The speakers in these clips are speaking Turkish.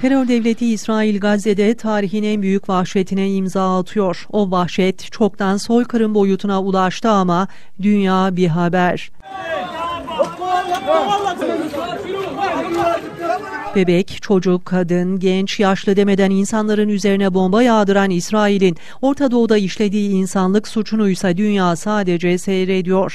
Terör devleti İsrail Gazze'de tarihin en büyük vahşetine imza atıyor. O vahşet çoktan soykırım boyutuna ulaştı ama dünya bir haber. Bebek, çocuk, kadın, genç, yaşlı demeden insanların üzerine bomba yağdıran İsrail'in Orta Doğu'da işlediği insanlık suçunuysa dünya sadece seyrediyor.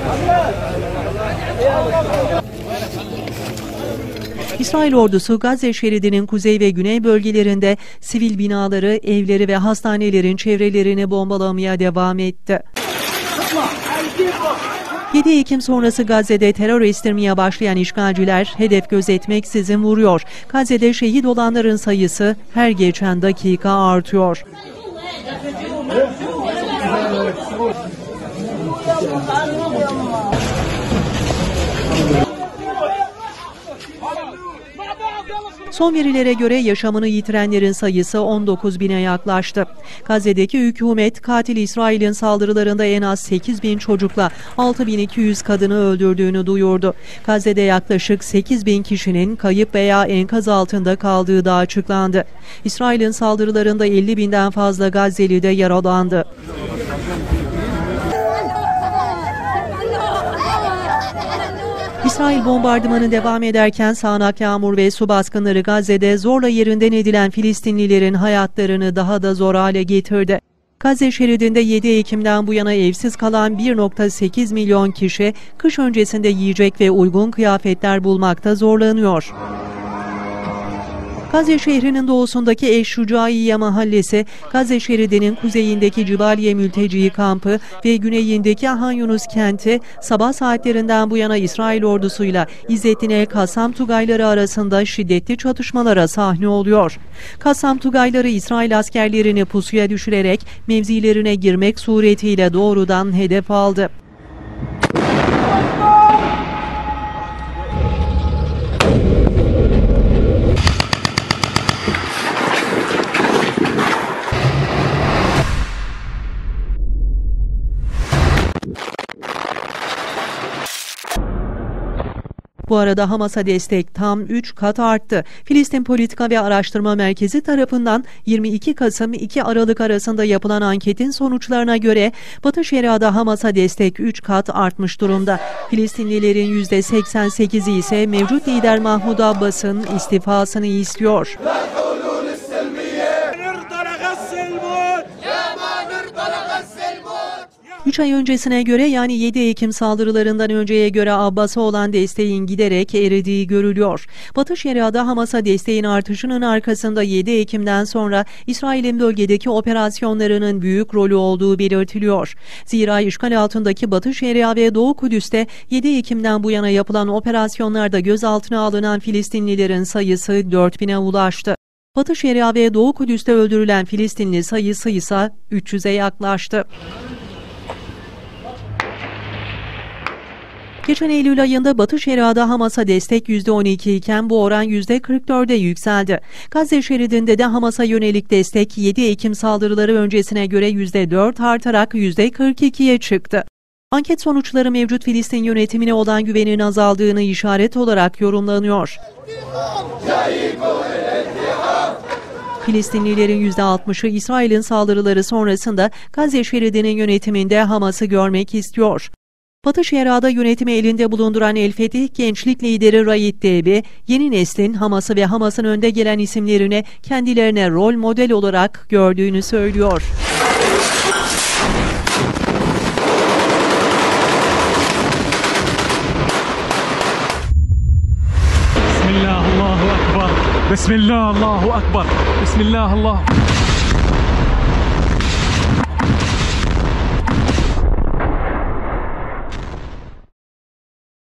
İsrail ordusu Gazze şeridinin kuzey ve güney bölgelerinde sivil binaları, evleri ve hastanelerin çevrelerini bombalamaya devam etti. 7 Ekim sonrası Gazze'de terör estirmeye başlayan işgalciler hedef gözetmeksizin vuruyor. Gazze'de şehit olanların sayısı her geçen dakika artıyor. Son verilere göre yaşamını yitirenlerin sayısı 19 bine yaklaştı. Gazze'deki hükümet katil İsrail'in saldırılarında en az 8 bin çocukla 6.200 kadını öldürdüğünü duyurdu. Gazze'de yaklaşık 8 bin kişinin kayıp veya enkaz altında kaldığı da açıklandı. İsrail'in saldırılarında 50 binden fazla Gazze'li de yaralandı. İsrail bombardımanı devam ederken sağanak yağmur ve su baskınları Gazze'de zorla yerinden edilen Filistinlilerin hayatlarını daha da zor hale getirdi. Gazze şeridinde 7 Ekim'den bu yana evsiz kalan 1,8 milyon kişi kış öncesinde yiyecek ve uygun kıyafetler bulmakta zorlanıyor. Gazze şehrinin doğusundaki Eşşucaiye mahallesi, Gazze şeridinin kuzeyindeki Cibaliye mülteci kampı ve güneyindeki Han Yunus kenti sabah saatlerinden bu yana İsrail ordusuyla İzzettin el-Kassam Tugayları arasında şiddetli çatışmalara sahne oluyor. Kassam Tugayları İsrail askerlerini pusuya düşürerek mevzilerine girmek suretiyle doğrudan hedef aldı. Bu arada Hamas'a destek tam 3 kat arttı. Filistin Politika ve Araştırma Merkezi tarafından 22 Kasım-2 Aralık arasında yapılan anketin sonuçlarına göre Batı Şeria'da Hamas'a destek 3 kat artmış durumda. Filistinlilerin %88'i ise mevcut lider Mahmud Abbas'ın istifasını istiyor. 3 ay öncesine göre yani 7 Ekim saldırılarından önceye göre Abbas'a olan desteğin giderek eridiği görülüyor. Batı Şeria'da Hamas'a desteğin artışının arkasında 7 Ekim'den sonra İsrail'in bölgedeki operasyonlarının büyük rolü olduğu belirtiliyor. Zira işgal altındaki Batı Şeria ve Doğu Kudüs'te 7 Ekim'den bu yana yapılan operasyonlarda gözaltına alınan Filistinlilerin sayısı 4000'e ulaştı. Batı Şeria ve Doğu Kudüs'te öldürülen Filistinli sayısı ise 300'e yaklaştı. Geçen Eylül ayında Batı Şeria'da Hamas'a destek %12 iken bu oran %44'e yükseldi. Gazze şeridinde de Hamas'a yönelik destek 7 Ekim saldırıları öncesine göre %4 artarak %42'ye çıktı. Anket sonuçları mevcut Filistin yönetimine olan güvenin azaldığını işaret olarak yorumlanıyor. Filistinlilerin %60'ı İsrail'in saldırıları sonrasında Gazze şeridinin yönetiminde Hamas'ı görmek istiyor. Batı Şeria'da yönetimi elinde bulunduran El Fetih gençlik lideri Raid Debi, yeni neslin Hamas'ı ve Hamas'ın önde gelen isimlerine kendilerine rol model olarak gördüğünü söylüyor. Bismillah, Allahu Ekber. Bismillah, Allahu Ekber. Bismillah, Allah.